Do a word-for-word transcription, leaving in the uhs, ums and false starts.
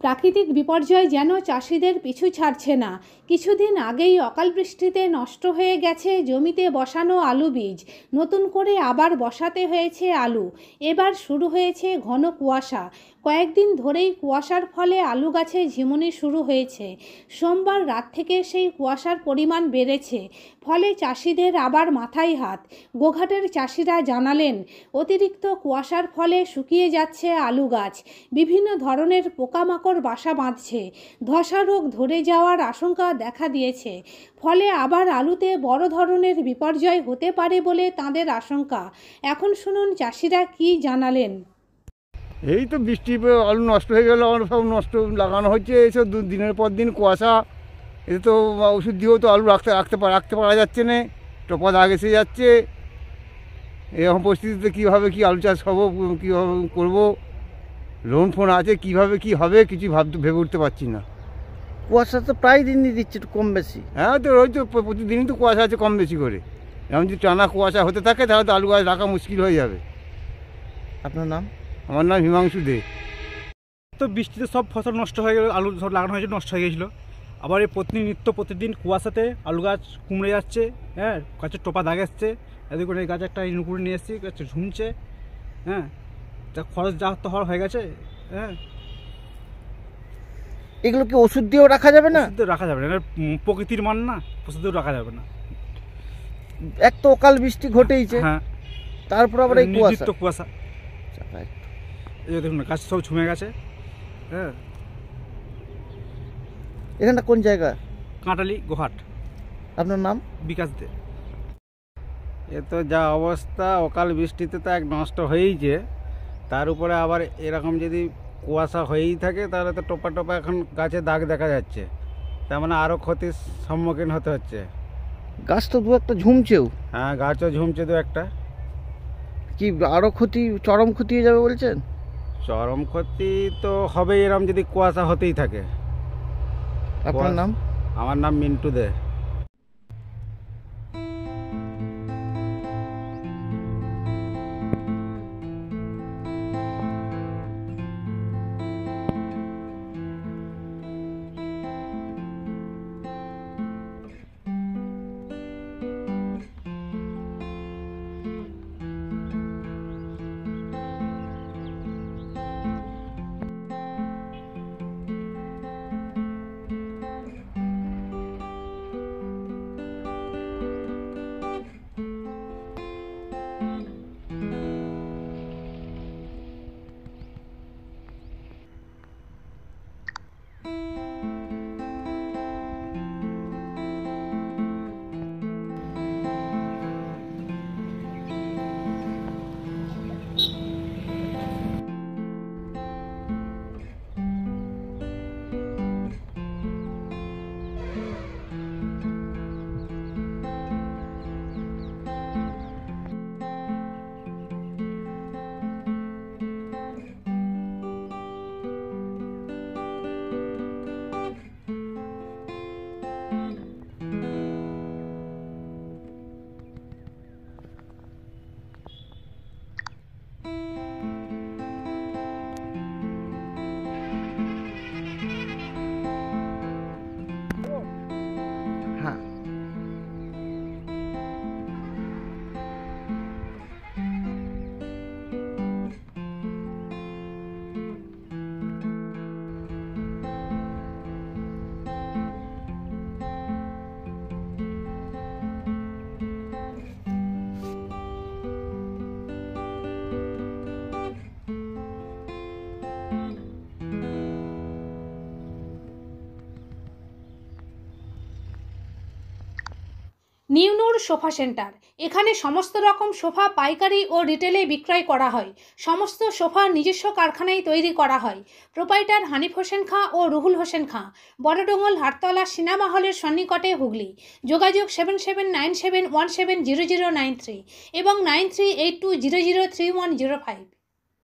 প্রাকৃতিক বিপর্যয় যেন চাষিদের পিছু ছাড়ছে না। কিছুদিন আগেই অকাল বৃষ্টিতে নষ্ট হয়ে গেছে জমিতে বসানো আলু বীজ। নতুন করে আবার বসাতে হয়েছে আলু। এবার শুরু হয়েছে ঘন কুয়াশা। কয়েকদিন ধরেই কুয়াশার ফলে আলু গাছে ঝিমুনি শুরু হয়েছে। সোমবার রাত থেকে সেই কুয়াশার পরিমাণ বেড়েছে। ফলে চাষিদের আবার মাথায় হাত। গোঘাটের চাষিরা জানালেন, অতিরিক্ত কুয়াশার ফলে শুকিয়ে যাচ্ছে আলু গাছ। বিভিন্ন ধরনের পোকামাকড় বাসা বাঁধছে। ধসা রোগ ধরে যাওয়ার আশঙ্কা দেখা দিয়েছে। ফলে আবার আলুতে বড় ধরনের বিপর্যয় হতে পারে বলে তাঁদের আশঙ্কা। এখন শুনুন চাষিরা কি জানালেন। এই তো বৃষ্টি আলু নষ্ট হয়ে গেল, আমার সব নষ্ট লাগানো হচ্ছে। এইসব দু দিনের পর দিন কুয়াশা, এতে তো ওষুধ দিয়েও তো আলু রাখতে রাখতে রাখতে পারা যাচ্ছে না, টোপা দাগ এসে যাচ্ছে। এরকম পরিস্থিতিতে কীভাবে কি আলু চাষ হবো, কীভাবে করবো, লোন ফোন আছে, কীভাবে কি হবে কিছু ভাবতে ভেবে উঠতে পারছি না। কুয়াশা তো প্রায় দিনই দিচ্ছে, একটু কম বেশি। হ্যাঁ, তো রোজ তো প্রতিদিনই তো কুয়াশা আছে কম বেশি করে। এমন যদি টানা কুয়াশা হতে থাকে তাহলে তো আলু গাছ রাখা মুশকিল হয়ে যাবে। আপনার নাম? আমার নাম হিমাংশু দে। তো বৃষ্টিতে সব ফসল নষ্ট হয়ে গেল, আলু সব লাগানো হয়েছিল নষ্ট হয়ে গেছিলো। আবার এই প্রতিদিন নিত্য প্রতিদিন কুয়াশাতে আলু গাছ কুমড়ে যাচ্ছে। হ্যাঁ, গাছের টোপা দাগ এসছে। এদিকে করে এই গাছ একটা ইনুকুড়ি নিয়ে এসেছি, গাছে ঝুমছে। হ্যাঁ, যা খরচ যা তো হওয়ার হয়ে গেছে। হ্যাঁ, এগুলো কি ওষুধ দিয়েও রাখা যাবে না? ওষুধ রাখা যাবে না, এটা প্রকৃতির মান না, ওষুধ দিয়েও রাখা যাবে না। এক তো অকাল বৃষ্টি ঘটেইছে, হ্যাঁ, তারপর আবার এই কুয়াশা কুয়াশা এই দেখুন না, গাছ সব ঝুমে গেছে। হ্যাঁ, এখানটা কোন জায়গা? কাঁটালি, গোহাট। আপনার নাম? বিকাশ দে। এ তো যা অবস্থা, অকাল বৃষ্টিতে তো এক নষ্ট হয়েইছে, তার উপরে আবার এরকম যদি কুয়াশা হয়েই থাকে তাহলে তো টোপা টোপা এখন গাছে দাগ দেখা যাচ্ছে। তার মানে আরও ক্ষতির সম্মুখীন হতে হচ্ছে। গাছ তো দু একটা ঝুমছেও। হ্যাঁ, গাছও ঝুমছে দু একটা। কি আরও ক্ষতি, চরম ক্ষতি হয়ে যাবে বলছেন? চরম ক্ষতি তো হবে এরকম যদি কুয়াশা হতেই থাকে। আপনার নাম? আমার নাম মিন্টু দে। হ্যাঁ, নিউনুর সোফা সেন্টার। এখানে সমস্ত রকম সোফা পাইকারি ও রিটেলে বিক্রয় করা হয়। সমস্ত সোফা নিজস্ব কারখানায় তৈরি করা হয়। প্রোপাইটার হানিফ হোসেন খাঁ ও রুহুল হোসেন খাঁ, বড়ডোঙ্গল হাটতলা সিনেমা হলের সন্নিকটে, হুগলি। যোগাযোগ seven seven nine seven one seven zero zero nine three এবং nine three eight two zero zero three one zero five.